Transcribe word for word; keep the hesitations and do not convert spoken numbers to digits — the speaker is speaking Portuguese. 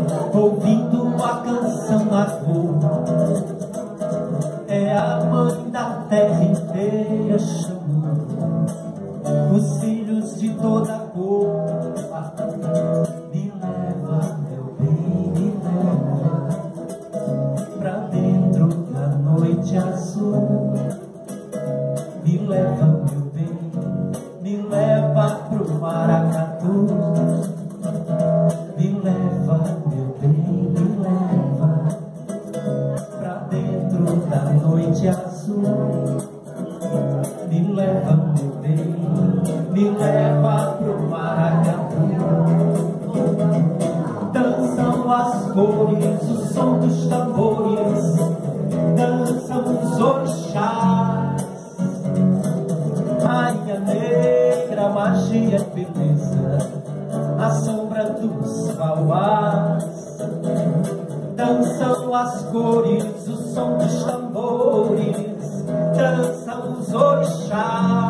ouvindo a canção da cor. É a mãe da terra inteira chamando os filhos de toda cor. Me leva, meu bem, me leva pra dentro da noite azul. Me leva, meu bem, me leva pro Maracatu. Me leva, meu bem, me leva pra dentro da noite azul. Me leva, meu bem, me leva pro Maracatu. Dançam as cores, o som dos tambores, dançam os orixás. Rainha negra, magia e beleza, a sombra dos bauás. Dançam as cores, o som dos tambores, dançam os orixás.